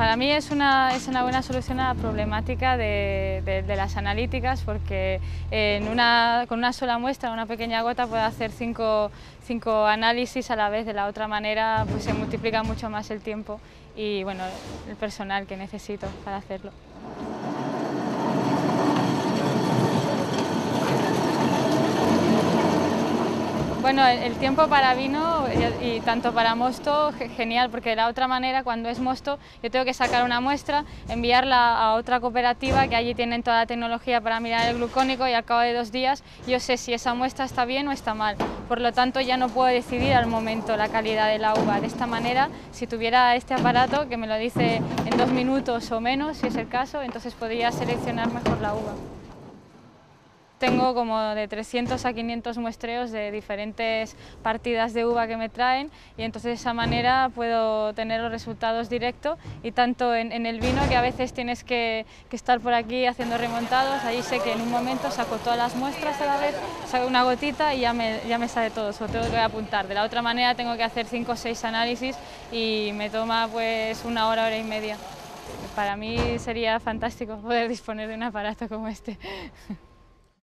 Para mí es una buena solución a la problemática de las analíticas, porque con una sola muestra, una pequeña gota, puedo hacer cinco análisis a la vez. De la otra manera pues se multiplica mucho más el tiempo y bueno, el personal que necesito para hacerlo. Bueno, el tiempo para vino y tanto para mosto, genial, porque de la otra manera, cuando es mosto, yo tengo que sacar una muestra, enviarla a otra cooperativa, que allí tienen toda la tecnología para mirar el glucónico, y al cabo de 2 días yo sé si esa muestra está bien o está mal. Por lo tanto, ya no puedo decidir al momento la calidad de la uva. De esta manera, si tuviera este aparato que me lo dice en 2 minutos o menos, si es el caso, entonces podría seleccionar mejor la uva. Tengo como de 300 a 500 muestreos de diferentes partidas de uva que me traen, y entonces de esa manera puedo tener los resultados directos, y tanto en el vino, que a veces tienes que estar por aquí haciendo remontados, allí sé que en un momento saco todas las muestras a la vez, saco una gotita y ya me sale todo, solo tengo que apuntar. De la otra manera tengo que hacer 5 o 6 análisis y me toma pues 1 hora, hora y media. Para mí sería fantástico poder disponer de un aparato como este.